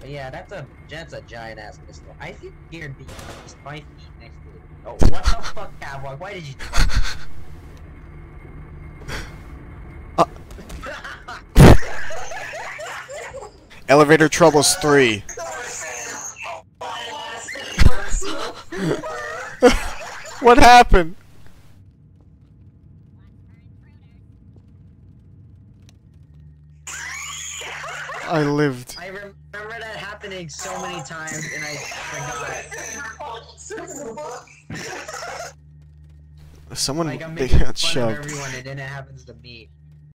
Yeah, that's a giant ass pistol. I think geared be at least 5 feet next to it. Oh, what the fuck, Cowboy? Why did you do that? Elevator troubles 3. What happened? I lived. I remember that happening so many times, and I forgot. Someone Like, I'm they making got fun of shoved. everyone, and then it happens to me.